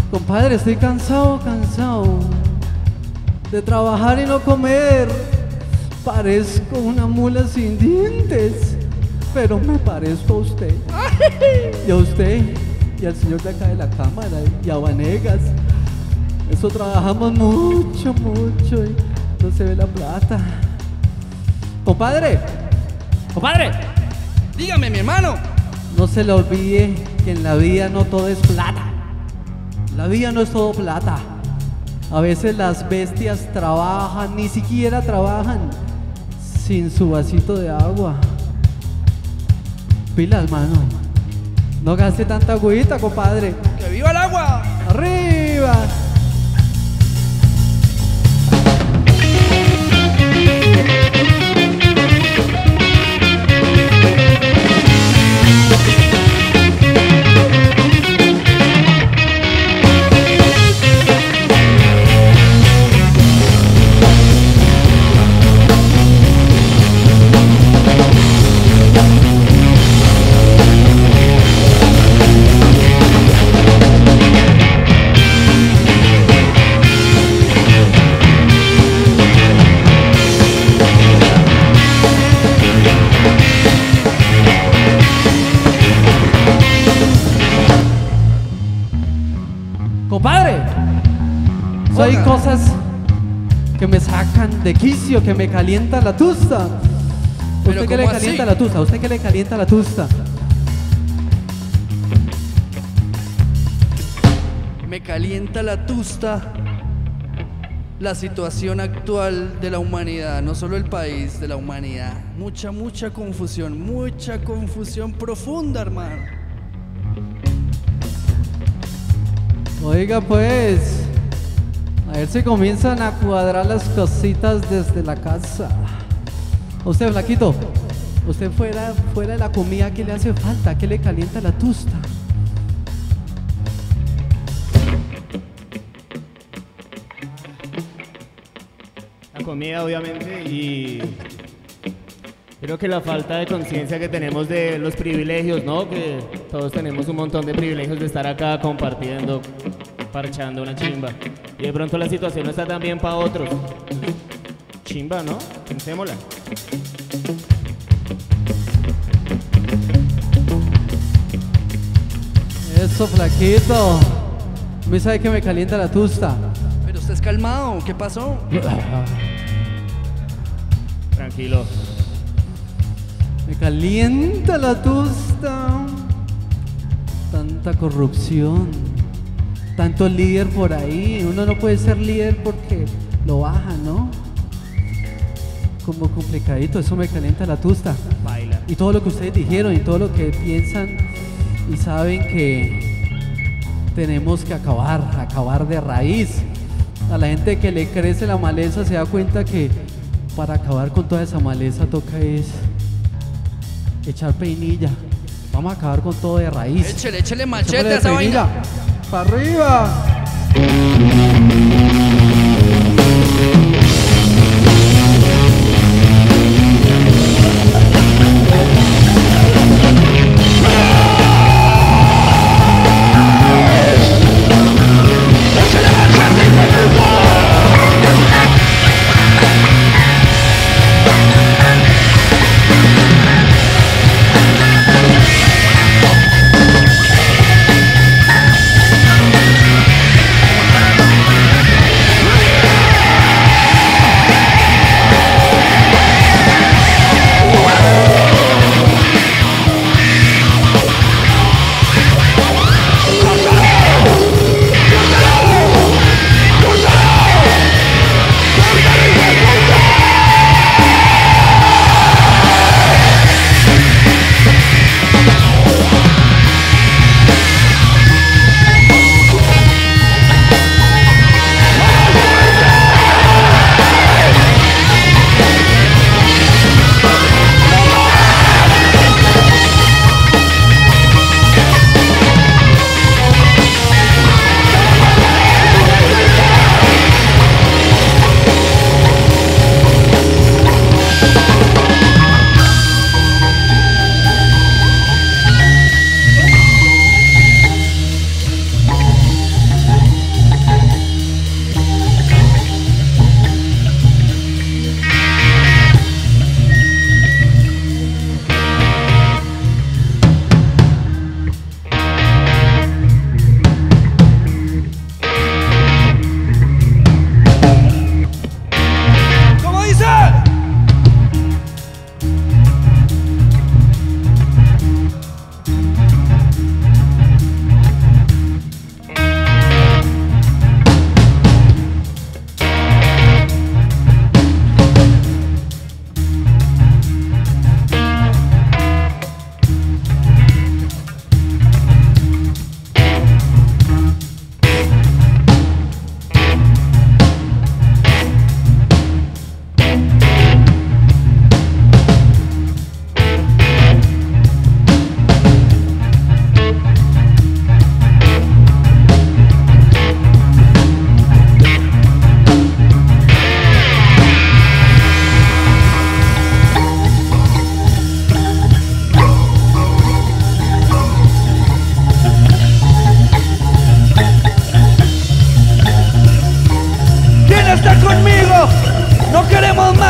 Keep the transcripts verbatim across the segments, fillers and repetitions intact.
Compadre, estoy cansado, cansado de trabajar y no comer. Parezco una mula sin dientes, pero me parezco a usted. Y a usted, y al señor de acá de la cámara, y a Vanegas. Eso trabajamos mucho, mucho y no se ve la plata. Compadre, Compadre, dígame, mi hermano. no se le olvide que en la vida no todo es plata. La vida no es todo plata. A veces las bestias trabajan, ni siquiera trabajan sin su vasito de agua. Pilas, mano. No gaste tanta agüita, compadre. ¡Que viva el agua! ¡Arriba! Compadre, hay cosas que me sacan de quicio, que me calientan la tusta. ¿Usted qué le ¿cómo calienta así? la tusta? ¿Usted qué le calienta la tusta? Me calienta la tusta la situación actual de la humanidad, no solo el país, de la humanidad. Mucha, mucha confusión, mucha confusión profunda, hermano. Oiga pues, a ver si comienzan a cuadrar las cositas desde la casa. Usted, flaquito, usted fuera, fuera de la comida, ¿qué le hace falta? ¿Qué le calienta la tusta? La comida, obviamente, y creo que la falta de conciencia que tenemos de los privilegios, ¿no? Que todos tenemos un montón de privilegios de estar acá compartiendo, parchando una chimba. Y de pronto la situación no está tan bien para otros. Chimba, ¿no? Pensémosla. Eso, flaquito. ¿Me sabe que me calienta la tusta? Pero usted es calmado, ¿qué pasó? Tranquilo. Me calienta la tusta. Tanta corrupción, tanto líder por ahí. Uno no puede ser líder porque lo baja, ¿no? Como complicadito, eso me calienta la tusta. Baila. Y todo lo que ustedes dijeron y todo lo que piensan y saben que tenemos que acabar, acabar de raíz. A la gente que le crece la maleza se da cuenta que para acabar con toda esa maleza toca es echar peinilla. Vamos a acabar con todo de raíz. Échele, échele machete Echémosle a esa peinilla. vaina. ¡Para arriba!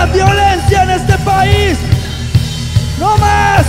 más violencia en este país. ¡No más!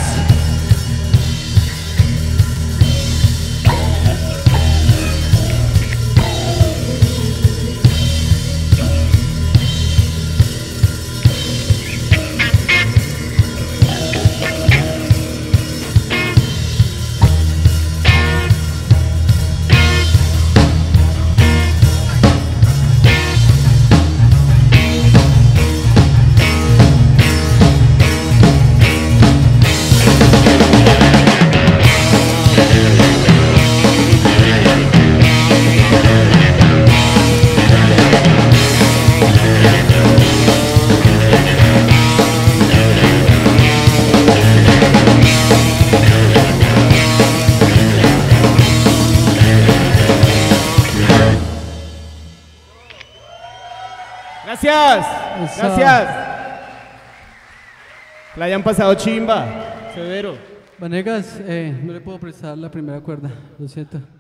Gracias, Eso. gracias. La hayan pasado chimba, severo. Vanegas, eh, no le puedo prestar la primera cuerda, lo siento.